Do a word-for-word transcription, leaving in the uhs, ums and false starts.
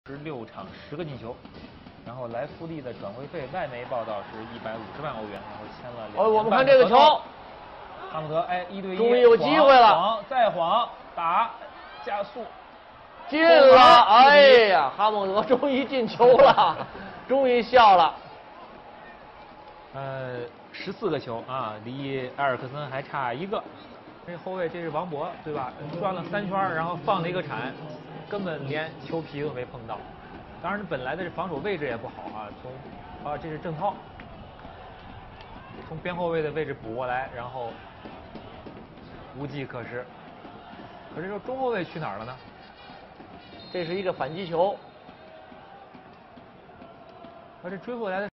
十六场十个进球，然后莱夫利的转会费，外媒报道是一百五十万欧元，然后签了两年半的合同。 哦，我们看这个球， 哈姆德，哎，一对一， 终于有机会了， 晃再晃，打，加速， 进了！哎呀，哈姆德终于进球了，终于笑了。 呃，十四个球啊，离埃尔克森还差一个。这后卫这是王博对吧？转了三圈，然后放了一个铲，根本连球皮都没碰到。当然，本来的防守位置也不好啊。从啊，这是郑涛，从边后卫的位置补过来，然后无计可施。可是说中后卫去哪儿了呢？ 这是一个反击球， 而这追过来的。